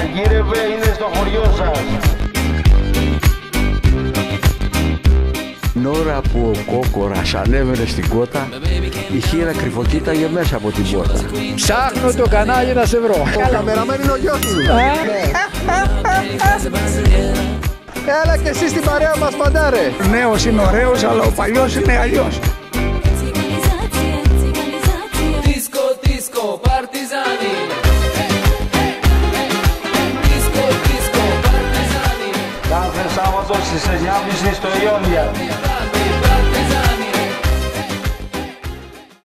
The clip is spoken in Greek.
Μαγείρευε, είναι στο χωριό σας. Την ώρα που ο κόκορας ανέβαινε στην κότα, η χήρα κρυφοκοίταγε μέσα από την πόρτα. Ψάχνω το κανάλι να σε βρω. Ο καμεραμέν είναι ο γιος σου. Έλα και εσύ στην παρέα μας, μαντάρε. Ο νέος είναι ωραίος, αλλά ο παλιός είναι αλλιώς. Κάθε Σάββατο στις 9.30 στο Ιόνια.